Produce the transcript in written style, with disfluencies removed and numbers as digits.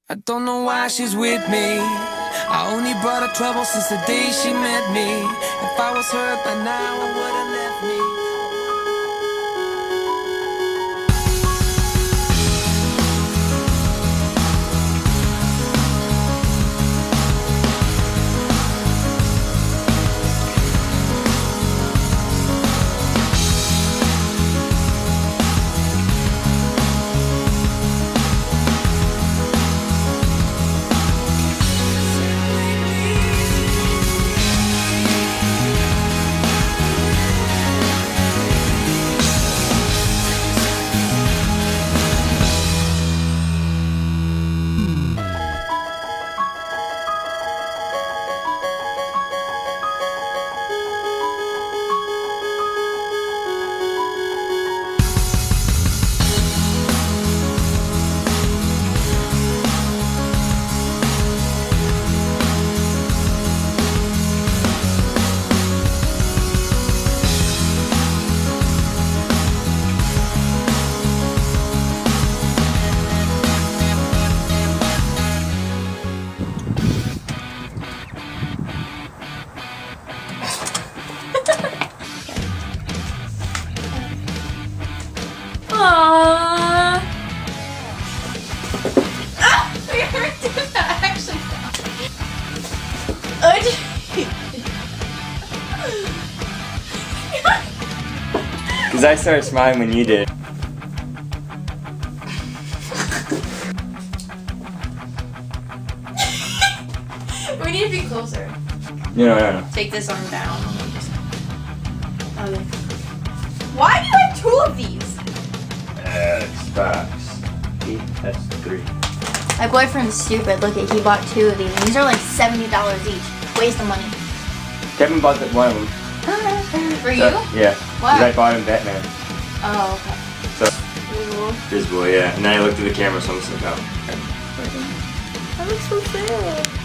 I don't know why she's with me. I only brought her trouble since the day she met me. If I was hurt by now, I would've left me. Aww. Ah! We already did that, actually. Because I started smiling when you did. We need to be closer. No. Take this arm down. Okay. Why do you have two of these? Xbox. That's 3. My boyfriend's stupid. Look at, he bought 2 of these. These are like $70 each. Waste of money. Kevin bought one of them. For you? Yeah. Why? Because I bought him Batman. Oh, okay. So, visible, yeah. And then I looked at the camera, so I'm just like, oh. That looks so sad.